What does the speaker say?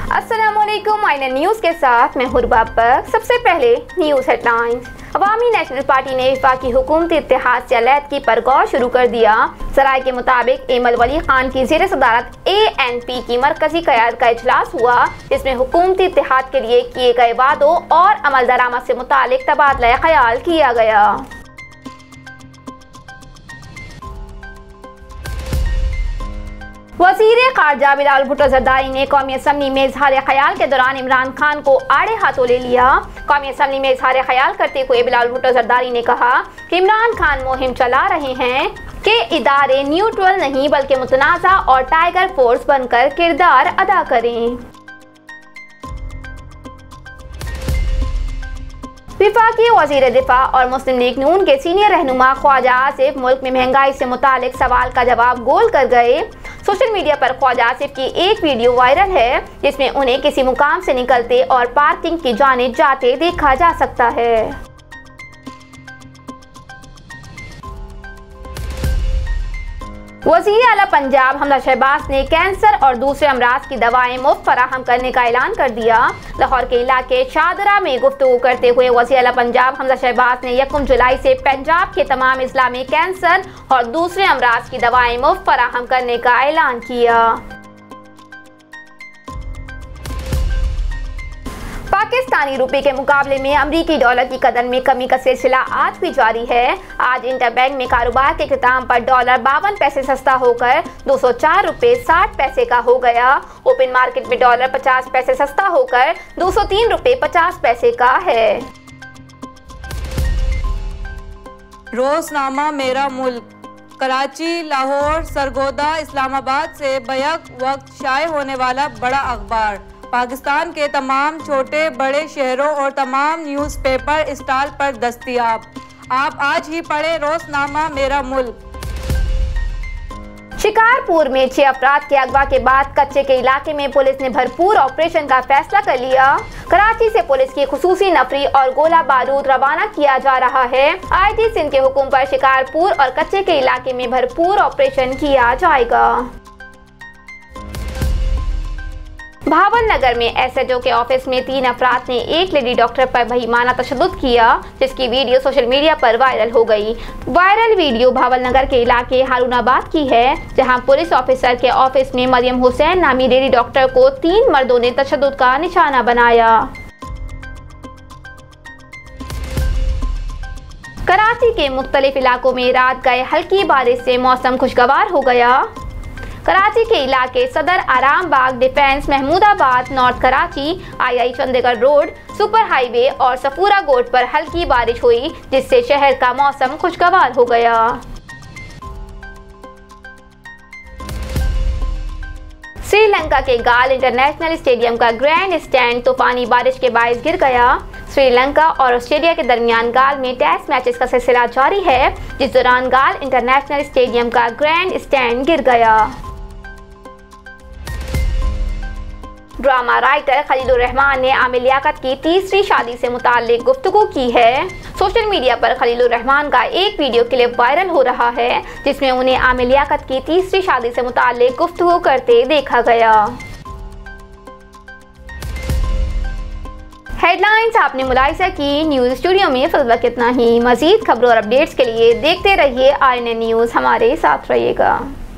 अस्सलामुअलैकुम INN news के साथ मैं हुरबा पर। सबसे पहले news headlines. Awami National Party ने वफाकी हुकूमती इत्तेहाद से अलहदगी पर गौर शुरू कर दिया। सराय के मुताबिक एमल वली खान की ज़ेर सदारत ANP की मरकजी क़यादत का इजलास हुआ, जिसमें हुकूमती इत्तेहाद के लिए किए गए वादों और अमल दरामद से मुतालिक तबादला ख्याल किया गया। वज़ीर ख़ारजा बिलावल भुट्टो ज़रदारी ने कौमी असम्बली में इजहार ख्याल के दौरान इमरान खान को आड़े हाथों ले लिया। कौमी असम्बली में इजहार ख्याल करते हुए बिलावल भुट्टो ज़रदारी ने कहा कि इमरान खान मुहिम चला रहे हैं कि इदारे न्यूट्रल नहीं बल्कि मुतनाज़ा और टाइगर फोर्स बनकर किरदार अदा करें। विफाकी वज़ीर दिफा और मुस्लिम लीग नून के सीनियर रहनुमा ख्वाजा आसिफ मुल्क में महंगाई से मुतालिक सवाल का जवाब गोल कर गए। सोशल मीडिया पर ख्वाजा आसिफ की एक वीडियो वायरल है, जिसमें उन्हें किसी मुकाम से निकलते और पार्किंग की जानिब जाते देखा जा सकता है। वज़ीर आला पंजाब हमजा शहबाज ने कैंसर और दूसरे अमराज की दवाएं मुफ्त फराहम करने का ऐलान कर दिया। लाहौर के इलाके शादरा में गुफ्तगू करते हुए वज़ीर आला पंजाब हमजा शहबाज ने 1 जुलाई से पंजाब के तमाम अजला में कैंसर और दूसरे अमराज की दवाएं मुफ्त फराहम करने का ऐलान किया। पाकिस्तानी रुपए के मुकाबले में अमरीकी डॉलर की कदर में कमी का सिलसिला आज भी जारी है। आज इंटरबैंक में कारोबार के इख्तिताम पर डॉलर 52 पैसे सस्ता होकर 204 रुपए 60 पैसे का हो गया। ओपन मार्केट में डॉलर 50 पैसे सस्ता होकर 203 रुपए 50 पैसे का है। रोजनामा मेरा मुल्क कराची, लाहौर, सरगोदा, इस्लामाबाद से बैक वक्त शाये होने वाला बड़ा अखबार पाकिस्तान के तमाम छोटे बड़े शहरों और तमाम न्यूज़पेपर स्टॉल पर दस्तयाब। आप आज ही पढ़ें रोजनामा मेरा मुल्क। शिकारपुर में 6 अफराद के अगवा के बाद कच्चे के इलाके में पुलिस ने भरपूर ऑपरेशन का फैसला कर लिया। कराची से पुलिस की खुसूसी नफरी और गोला बारूद रवाना किया जा रहा है। IG सिंध के हुक्म पर शिकारपुर और कच्चे के इलाके में भरपूर ऑपरेशन किया जाएगा। भावनगर में SHO के ऑफिस में 3 अफराद ने एक लेडी डॉक्टर पर बेईमाना तशद्दुद किया, जिसकी वीडियो सोशल मीडिया पर वायरल हो गई। वायरल वीडियो भावनगर के इलाके हारूनाबाद की है, जहां पुलिस ऑफिसर के ऑफिस में मरियम हुसैन नामी लेडी डॉक्टर को 3 मर्दों ने तशद्दुद का निशाना बनाया। कराची के मुख्तलिफ इलाकों में रात गए हल्की बारिश से मौसम खुशगवार हो गया। कराची के इलाके Saddar Aram Bagh, defence, Mahmoodabad, north Karachi, II Chundrigar road, super highway और सफूरा गोट पर हल्की बारिश हुई, जिससे शहर का मौसम खुशगवार हो गया। श्रीलंका के गाल इंटरनेशनल स्टेडियम का ग्रैंड स्टैंड तूफानी बारिश के बायस गिर गया। श्रीलंका और ऑस्ट्रेलिया के दरमियान गाल में टेस्ट मैचेस का सिलसिला जारी है, जिस दौरान गाल इंटरनेशनल स्टेडियम का ग्रैंड स्टैंड गिर गया। ड्रामा राइटर खलीलुर रहमान ने आमिर लियाकत की तीसरी शादी से मुताल्लिक गुफ्तगू की है। सोशल मीडिया पर खलीलुर रहमान का एक वीडियो क्लिप वायरल हो रहा है, जिसमें उन्हें आमिर लियाकत की तीसरी शादी से मुताल्लिक गुफ्तगू करते देखा गया। हेडलाइंस आपने मुलाहिजा की। न्यूज़ स्टूडियो में फिलहाल इतना ही। मज़ीद खबरों और अपडेट्स के लिए देखते रहिए INN न्यूज़। हमारे साथ रहिएगा।